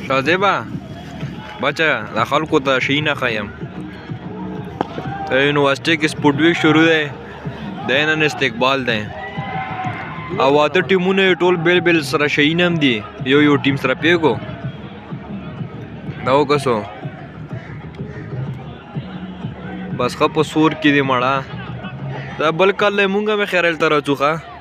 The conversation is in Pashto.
شازیبه بچه د خلکو ته شي نه ښیم د یونیورسټۍ کې سپورټ ویک شروع دی د نن استقبال دی او اته ټیمونه یې ټول بیل بیل سره شهین هم دي یو ټیم سره پیږو دا وکسو بس ښه په سور کې دی مړه دا بل کال له مونږ هم خیرل ته راځو ښه